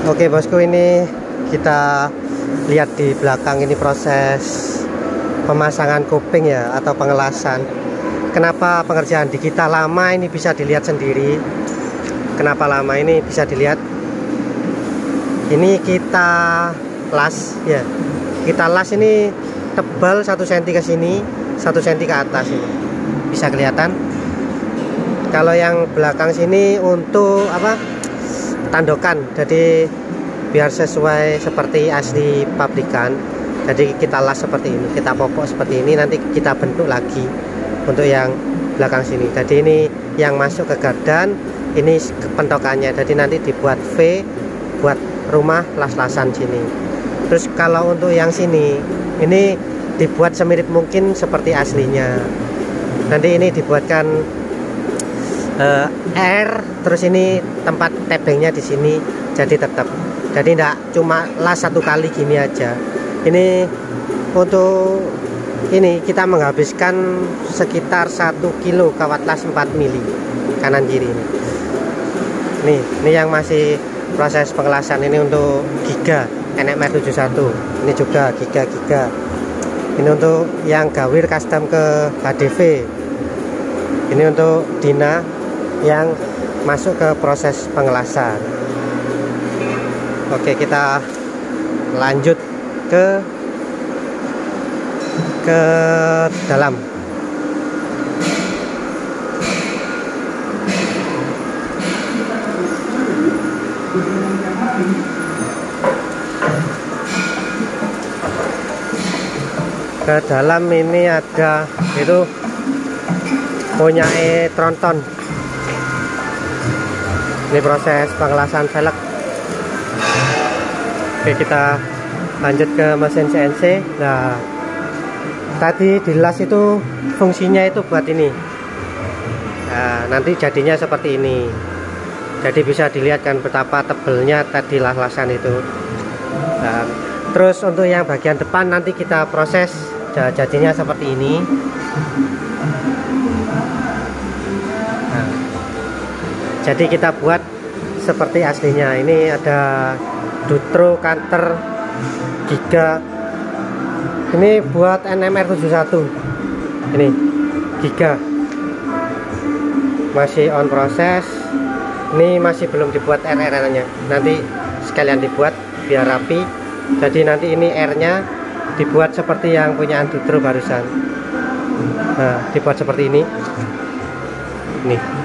Oke bosku, ini kita lihat di belakang ini proses pemasangan kuping ya, atau pengelasan. Kenapa pengerjaan di kita lama ini bisa dilihat sendiri. Kenapa lama ini bisa dilihat. Ini kita las ya. Kita las ini tebal 1 cm ke sini, 1 cm ke atas ini. Bisa kelihatan. Kalau yang belakang sini untuk apa? Tandokan. Jadi biar sesuai seperti asli pabrikan. Jadi kita las seperti ini, kita popok seperti ini, nanti kita bentuk lagi untuk yang belakang sini. Jadi ini yang masuk ke gardan, ini pentokannya. Jadi nanti dibuat V buat rumah las-lasan sini. Terus kalau untuk yang sini, ini dibuat semirip mungkin seperti aslinya. Nanti ini dibuatkan air, terus ini tempat tebengnya di sini, jadi tetap. Jadi tidak cuma las satu kali gini aja. Ini untuk ini kita menghabiskan sekitar 1 kilo kawat las 4 mili kanan kiri ini. Ini yang masih proses pengelasan. Ini untuk Giga NMR 71. Ini juga Giga. Ini untuk yang gawir custom ke HDV. Ini untuk Dina yang masuk ke proses pengelasan. Oke, kita lanjut ke dalam. Ke dalam ini ada itu punya tronton. Ini proses pengelasan velg. Oke, kita lanjut ke mesin CNC. Nah, tadi dilas itu fungsinya itu buat ini. Nah, nanti jadinya seperti ini. Jadi bisa dilihat kan betapa tebelnya tadi las-lasan itu. Nah, terus untuk yang bagian depan nanti kita proses jadinya seperti ini. Nah, jadi kita buat seperti aslinya. Ini ada Dutro Kanter Giga. Ini buat NMR 71. Ini Giga. Masih on proses. Ini masih belum dibuat RR-nya. Nanti sekalian dibuat biar rapi. Jadi nanti ini R-nya dibuat seperti yang punya Dutro barusan. Nah, dibuat seperti ini. Nih.